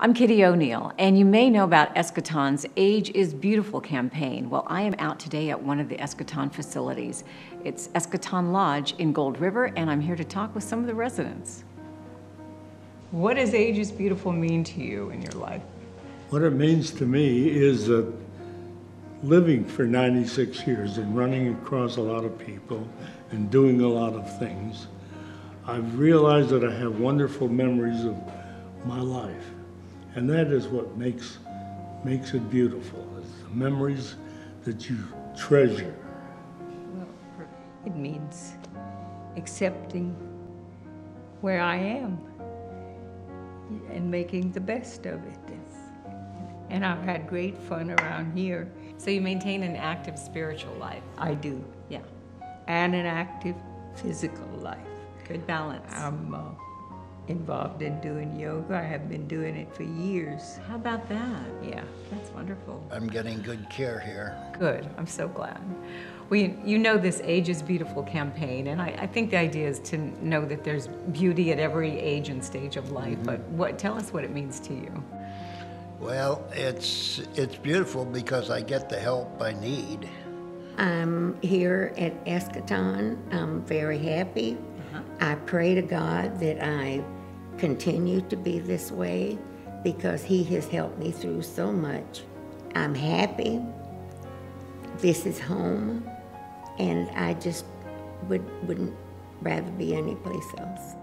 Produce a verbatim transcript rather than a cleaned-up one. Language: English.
I'm Kitty O'Neill, and you may know about Eskaton's Age is Beautiful campaign. Well, I am out today at one of the Eskaton facilities. It's Eskaton Lodge in Gold River, and I'm here to talk with some of the residents. What does Age is Beautiful mean to you in your life? What it means to me is that living for ninety-six years and running across a lot of people and doing a lot of things, I've realized that I have wonderful memories of my life. And that is what makes, makes it beautiful. It's the memories that you treasure. Well, it means accepting where I am and making the best of it. And I've had great fun around here. So you maintain an active spiritual life? I do. Yeah. And an active physical life. Good balance. I'm uh, involved in doing yoga. I have been doing it for years. How about that? Yeah. That's wonderful. I'm getting good care here. Good. I'm so glad. Well, you, you know this Age is Beautiful campaign, and I, I think the idea is to know that there's beauty at every age and stage of life. Mm-hmm. But what? Tell us what it means to you. Well, it's, it's beautiful because I get the help I need. I'm here at Eskaton. I'm very happy. Uh-huh. I pray to God that I continue to be this way because He has helped me through so much. I'm happy. This is home, and I just would, wouldn't rather be anyplace else.